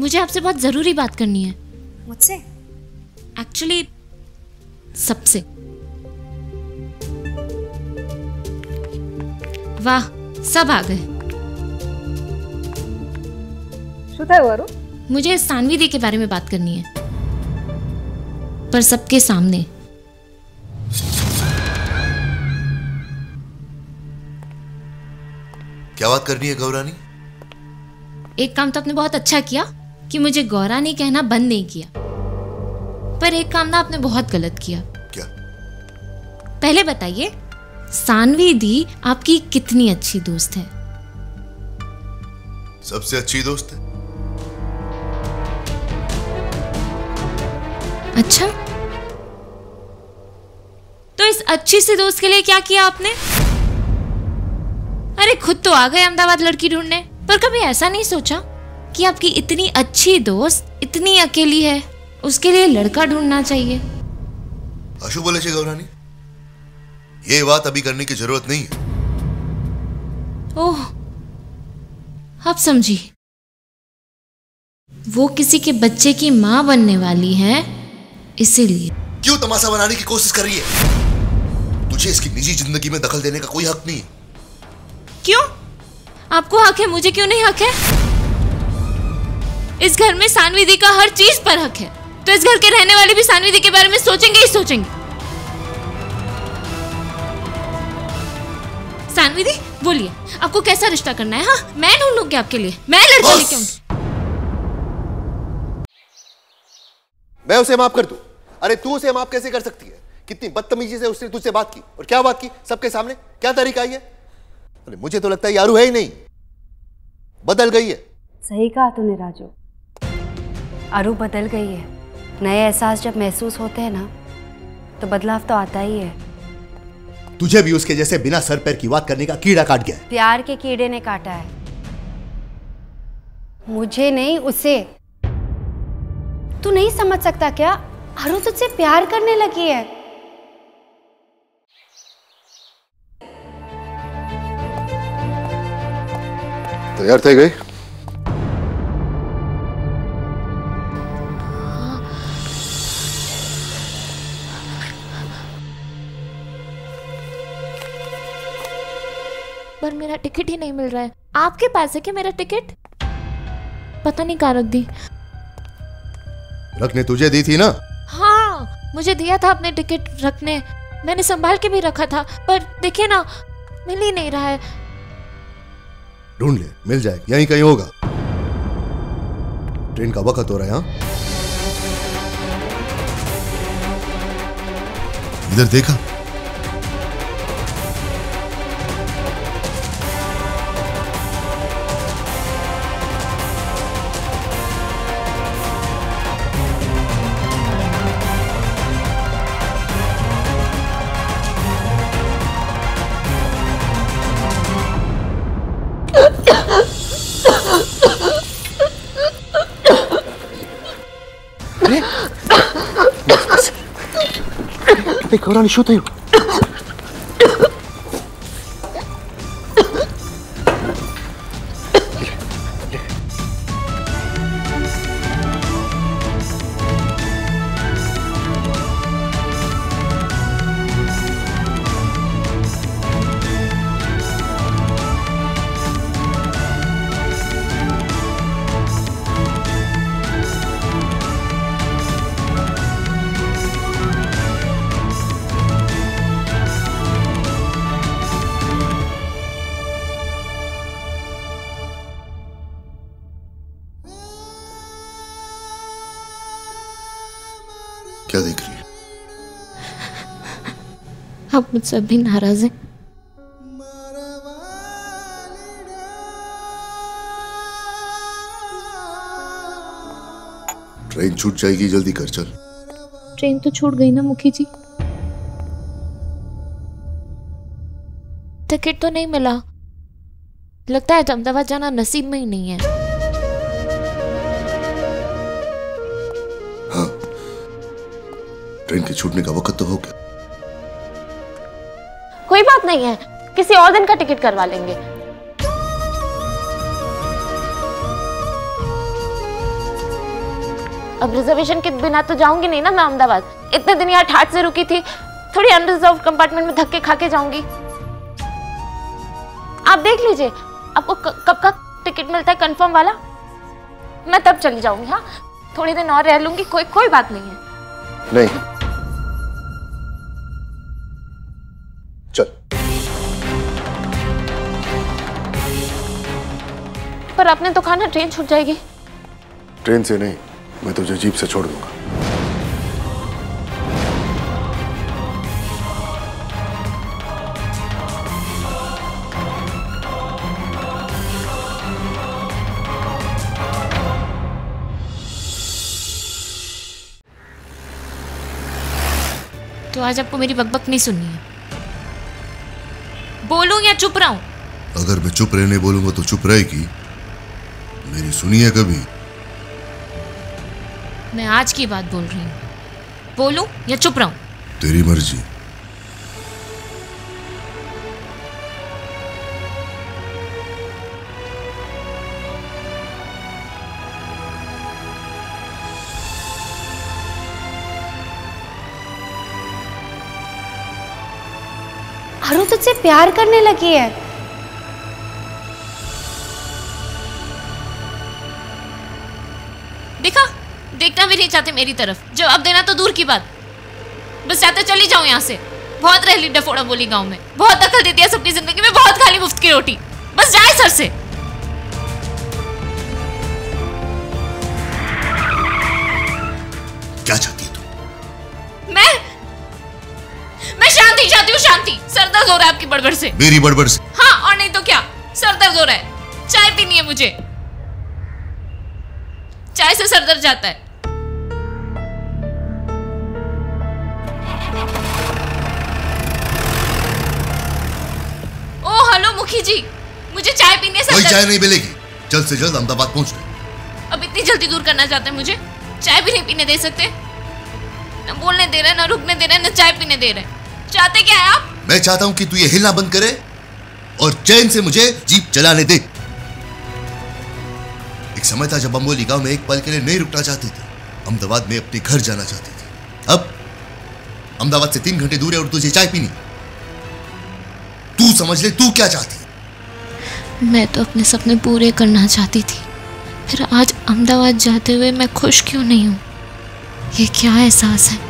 मुझे आपसे बहुत जरूरी बात करनी है। मुझसे? एक्चुअली सबसे। वाह, सब आ गए। मुझे सानवी दी के बारे में बात करनी है, पर सबके सामने। क्या बात करनी है गौरानी? एक काम तो आपने बहुत अच्छा किया कि मुझे गौरानी कहना बंद नहीं किया, पर एक काम ना आपने बहुत गलत किया। क्या? पहले बताइए, सानवी दी आपकी कितनी अच्छी दोस्त है? सबसे अच्छी दोस्त है। अच्छा, तो इस अच्छी सी दोस्त के लिए क्या किया आपने? अरे खुद तो आ गए अहमदाबाद लड़की ढूंढने, पर कभी ऐसा नहीं सोचा कि आपकी इतनी अच्छी दोस्त इतनी अकेली है, उसके लिए लड़का ढूंढना चाहिए? अशु बोले छे गौरानी, ये बात अभी करने की जरूरत नहीं है। ओह, अब समझी। वो किसी के बच्चे की मां बनने वाली है, इसीलिए। क्यों तमाशा बनाने की कोशिश कर रही है? तुझे इसकी निजी जिंदगी में दखल देने का कोई हक नहीं है। क्यों? आपको हक है, मुझे क्यों नहीं हक है? इस घर में सानवी दी का हर चीज पर हक है, तो इस घर के रहने वाले भी सानवी दी के बारे में सोचेंगे ही सोचेंगे। सानवी दी, बोलिए, आपको कैसा रिश्ता करना है? हाँ, मैं ढूंढूंगी आपके लिए, मैं लड़का लेके आऊंगी। मैं उसे माफ कर दूं? अरे तू उसे माफ कैसे कर सकती है? कितनी बदतमीजी से उसने तुझसे बात की, और क्या बात की सबके सामने, क्या तरीका है? अरे मुझे तो लगता है यारू है ही नहीं, बदल गई है। सही कहा तूने राजू, अरु बदल गई है। नए एहसास जब महसूस होते हैं ना, तो बदलाव तो आता ही है। तुझे भी उसके जैसे बिना सर पैर की बात करने का कीड़ा काट गया है। प्यार के कीड़े ने काटा है, मुझे नहीं, उसे। तू नहीं समझ सकता क्या? अरु तुझसे प्यार करने लगी है। तैयार थे गए? पर मेरा टिकट ही नहीं मिल रहा है। आपके पास है क्या मेरा टिकट? पता नहीं कहाँ रख दी। रखने तुझे दी थी ना? हाँ, मुझे दिया था आपने टिकट रखने, मैंने संभाल के भी रखा था, पर देखिए ना, मिल ही नहीं रहा है। ढूंढ ले, मिल जाएगा, यहीं कहीं होगा। ट्रेन का वक्त हो रहा है। हाँ, इधर देखा? गौरानी शो थयो? क्या देख रही है? आप मुझसे भी नाराज हैं? ट्रेन छूट जाएगी, जल्दी कर चल। ट्रेन तो छूट गई ना मुखी जी। टिकट तो नहीं मिला, लगता है अहमदाबाद जाना नसीब में ही नहीं है। हाँ, ट्रेन के छूटने का वक्त तो हो गया। कोई बात नहीं है, किसी और दिन का टिकट करवा लेंगे। अब रिजर्वेशन के बिना तो जाऊंगी नहीं ना मैं अहमदाबाद। इतने दिन यहाँ ठाट से रुकी थी, थोड़ी अनरिजर्व कंपार्टमेंट में धक्के खा के जाऊंगी। आप देख लीजिए आपको कब का टिकट मिलता है कंफर्म वाला, मैं तब चली जाऊंगी। हाँ, थोड़ी दिन और रह लूंगी, कोई बात नहीं है। नहीं, चल। पर आपने तो कहा ना ट्रेन छूट जाएगी। ट्रेन से नहीं, मैं तुझे जीप से छोड़ दूंगा। तो आज आपको मेरी बकबक नहीं सुननी है। बोलूं या चुप रहूं? अगर मैं चुप रहने बोलूंगा तो चुप रहेगी। मेरी सुनिए कभी। मैं आज की बात बोल रही हूं, बोलूं या चुप रहूं? तेरी मर्जी। अरु तुझसे प्यार करने लगी है। देखना भी नहीं चाहते मेरी तरफ, जवाब देना तो दूर की बात, बस चाहते चली जाऊं यहाँ से। बहुत रह ली डफोड़ा बोली गांव में, बहुत दखल देती है सबकी जिंदगी में, बहुत खाली मुफ्त की रोटी, बस जाए सर से। क्या चाहती है तू? मैं शांति चाहती हूँ, शांति। सर दर्द हो रहा है आपकी बड़बड़ से। मेरी बड़बड़ से? हाँ, और नहीं तो क्या, सर दर्द हो रहा है। चाय पीनी है मुझे, चाय से सर दर्द जाता है। ओ हेलो मुखी जी, मुझे चाय पीने से कोई चाय नहीं मिलेगी, जल्द से जल्द अहमदाबाद पहुंच गए। अब इतनी जल्दी दूर करना चाहते हैं मुझे? चाय भी नहीं पीने दे सकते? न बोलने दे रहे, न रुकने दे रहे, न चाय पीने दे रहे। चाहते क्या है आप? मैं चाहता हूं कि तू ये हिलना बंद करे और चैन से मुझे जीप चलाने दे। एक समय था जब बम्बोली गांव में एक पल के लिए नहीं रुकना चाहती थी, अहमदाबाद में अपने घर जाना चाहती थी। अब अहमदाबाद से 3 घंटे दूर है और तुझे चाय पीनी। तू समझ ले, तू क्या चाहती है? मैं तो अपने सपने पूरे करना चाहती थी, फिर आज अहमदाबाद जाते हुए मैं खुश क्यों नहीं हूं? ये क्या एहसास है?